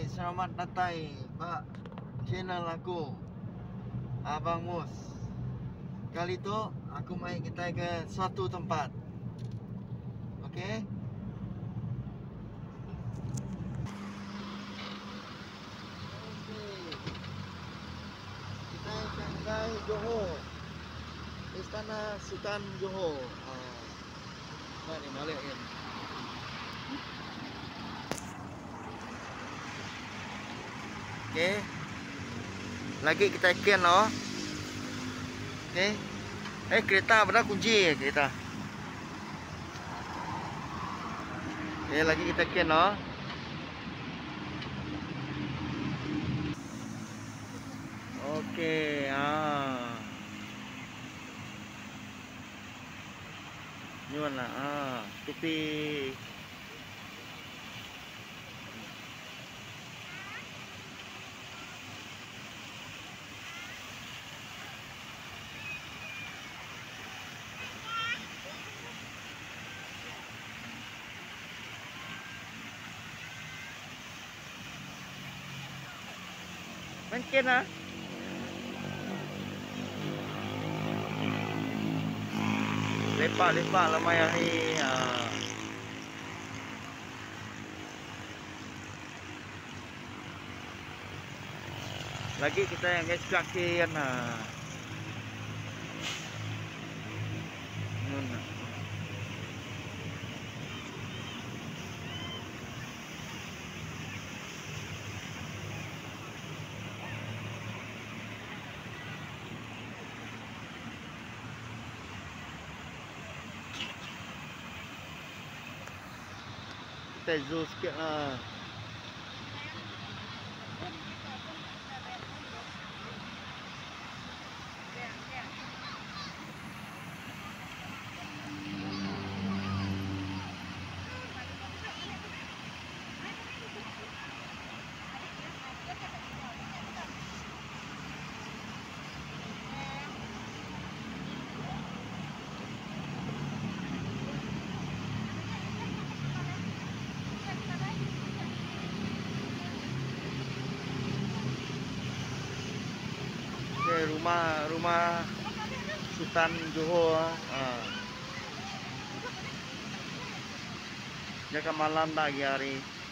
selamat datang Pak channel aku Abang Mus. Kali tu aku mai kita ke suatu tempat. Okey. Kita Shanghai Johor. Istana Sultan Johor. Ni balik kan. Okey. Lagi kita scan loh. Okey. Kereta benar kunci kereta. Okey, lagi kita scan loh. Okey, Ni mana? Tepi. Mungkin lepak-lepak lama yang ni. Lagi kita yang guys kaki kan. Kita zoom sikit lah. Rumah Sultan Johor. Jaga malam tak hari.